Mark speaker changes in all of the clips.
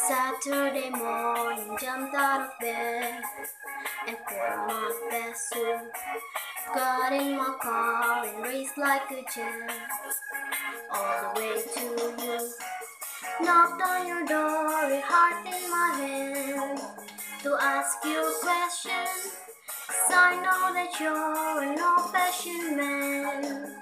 Speaker 1: Saturday morning, jumped out of bed and put on my best suit. Got in my car and raced like a jet all the way to you. Knocked on your door, a heart in my hand, to ask you a question, 'cause I know that you're an old-fashioned man.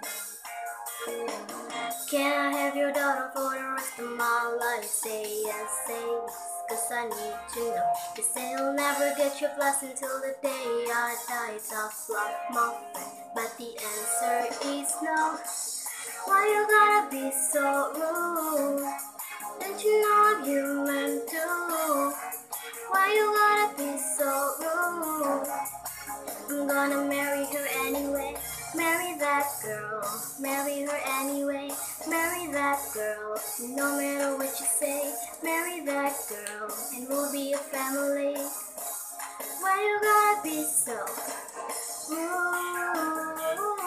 Speaker 1: Can I have your daughter for the rest of my life? Say yes, 'cause I need to know. You say you'll never get your blessing till the day I die. Tough love, my friend, but the answer is no. Why you gotta be so rude? Don't you know I'm human too? Why you gotta be so rude? I'm gonna marry her anyway. Marry that girl, marry her anyway. Marry that girl, no matter what you say. Marry that girl, and we'll be a family. Why you gotta be so rude?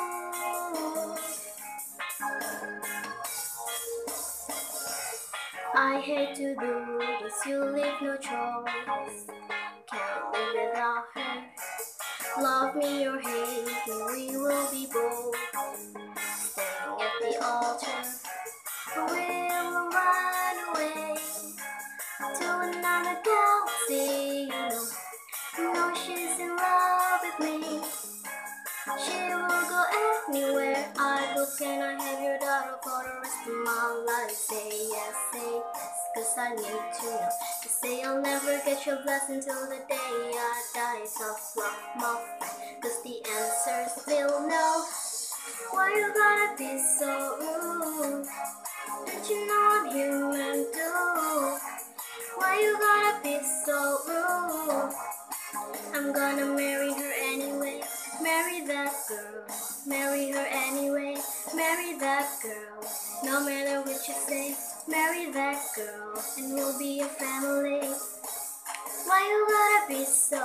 Speaker 1: I hate to do this, you leave no choice. Can't live without her. Love me or hate me, we will be both standing at the altar. We will run away to another galaxy. You know she's in love with me. She will go anywhere I go. Can I have your daughter for the rest of my life? Say yes, 'cause I need to know. You say I'll never get your blessing till the day I die. Tough love, my friend, 'cause the answer's still no. Why you gotta be so rude? Don't you know I'm human too? Why you gotta be so rude? I'm gonna marry her anyway. Marry that girl, marry her anyway. Marry that girl, no matter what you say. Marry that girl, and we'll be a family. Why you gotta be so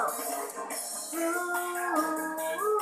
Speaker 1: rude?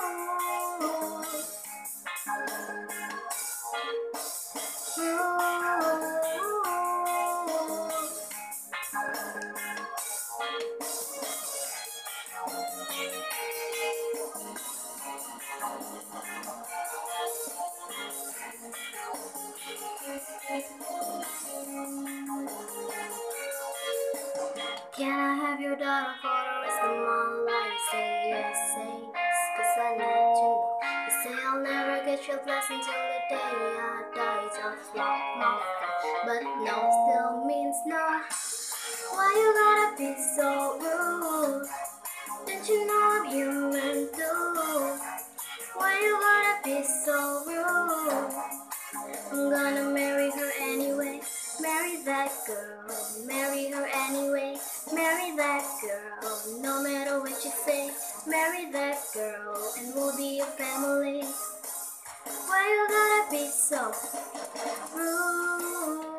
Speaker 1: Can I have your daughter for the rest of my life? Say yes, 'cause I need to know. You say I'll never get your blessing till the day I die. Tough love, my friend, but no still means no. Why you gotta be so rude? Don't you know I'm human too? Why you gotta be so rude? I'm gonna marry her anyway. Marry that girl, marry her anyway. Marry that girl, no matter what you say. Marry that girl, and we'll be a family. Why you gotta be so rude?